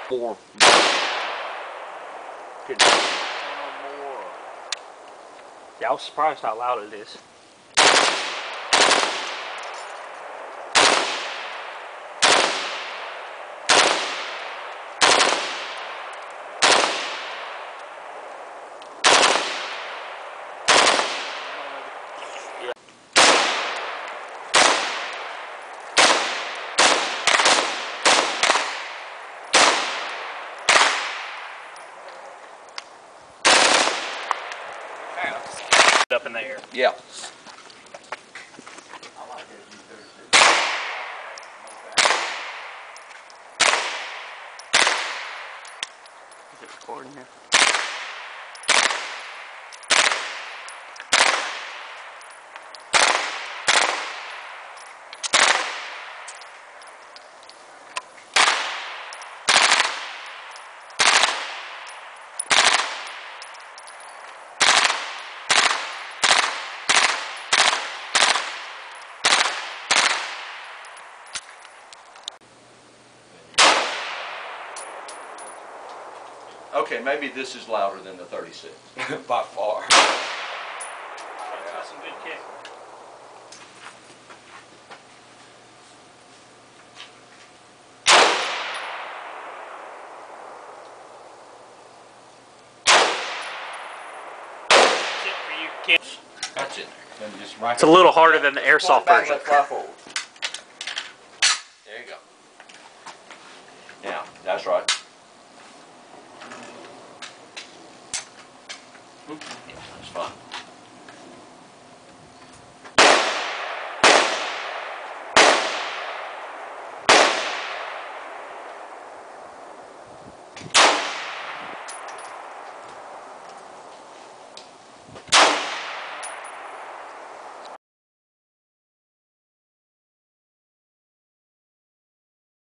More. Good. More. Yeah, I was surprised how loud it is. Up in the air. Yeah. Is it recording here? Okay, maybe this is louder than the 36 by far. That's some good kick. That's it for you kids. That's it. Then just right It's a little harder than the airsoft version. Let fly forward. There you go. Now, that's right. That's fine.